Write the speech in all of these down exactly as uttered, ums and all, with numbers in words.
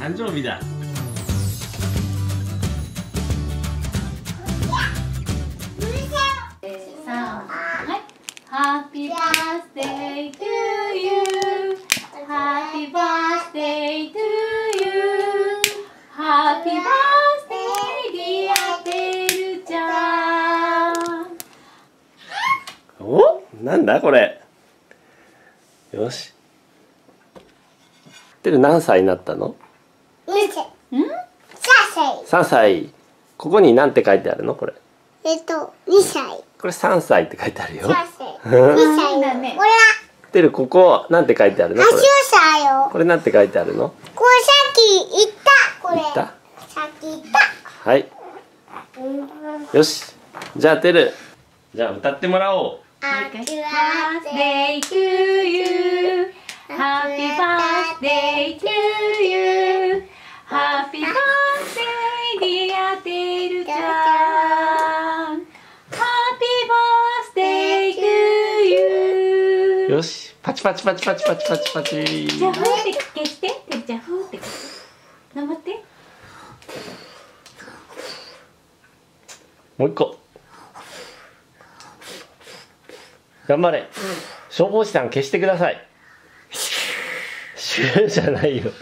誕生日だ。 Happy birthday to you. Happy birthday to you. Happy birthday dear てるちゃん。 お、なんだこれ。よし。てる何歳になったの？ にさい。ん？さんさい。 さんさい。ここに何て書いてあるのこれ？ えっとにさい。 これさんさいって書いてあるよ。 さんさい。にさいだね。これは。 てるここなんて書いてあるのこれ？ はっさいよ。 これなんて書いてあるの？ これさっき言った。これ。 言った？ さっき言った。 はい。よし。じゃあてる。じゃあ歌ってもらおう。 Happy birthday to you. Happy birthday to you. Happy birthday dear てるちゃん。Happy birthday to you. よし。パチパチパチパチパチパチパチ。 じゃあふーって消して。てるちゃんふーって消して。頑張って。 もう一個。頑張れ。消防士さん消してください。シューじゃないよ。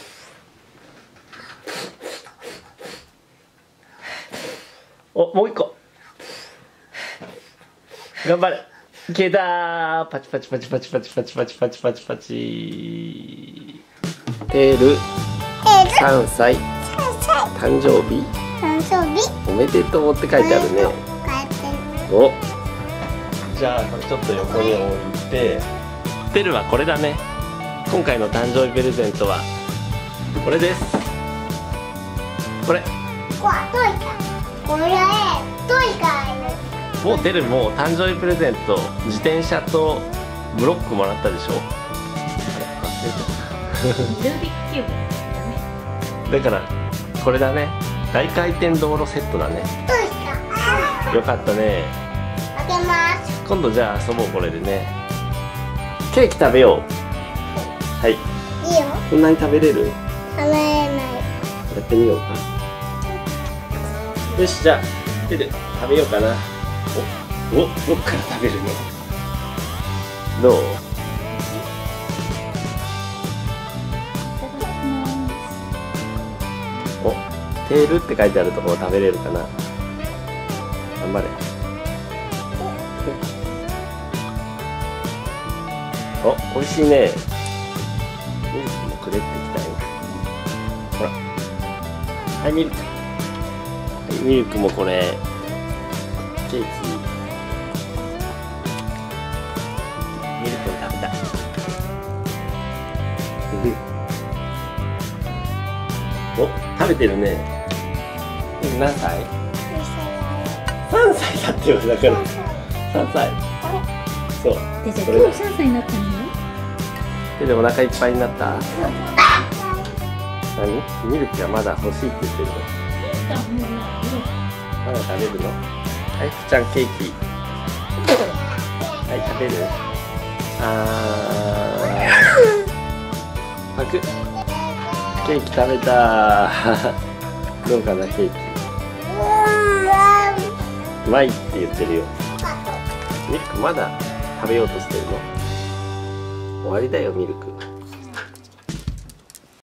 お、もう一個。頑張れ。消えたー。パチパチパチパチパチパチパチパチパチパチ。てる。さんさい。誕生日。 誕生日。 おめでとうって書いてあるね。お。じゃあこれちょっと横に置いて。てるはこれだね。今回の誕生日プレゼントはこれです。これ。 これトイカ。これトイカ。 もうてるもう誕生日プレゼント自転車とブロックもらったでしょ。 ルービックキューブだね。 だからこれだね。大回転道路セットだね。 トイカ。 よかったね。 開けます。 今度じゃあ遊ぼうこれでね。ケーキ食べよう。はい。 いいよ。 こんなに食べれる？ 食べれない。 やってみようか。よし、じゃあ手で食べようかな。お、お、どっから食べるの？どう？お、テールって書いてあるところ食べれるかな。頑張れ。お、美味しいね。ミルクもくれってきたよ。ほら。はい、ミルク。はい、ミルクもこれ。ケーキ。ミルクを食べた。お、食べてるね。何歳？さんさいだってよ、だから。さんさい。そう。 で、じゃあ今日さんさいになったのよ。 手でお腹いっぱいになった。何？ミルクがまだ欲しいって言ってるの？まだ食べるの？はい、ふちゃんケーキ。はい、食べる？あー。パク。ケーキ食べたー。どうかな、ケーキ。うまいって言ってるよ。ミルクまだ食べようとしてるの？終わりだよ、ミルク。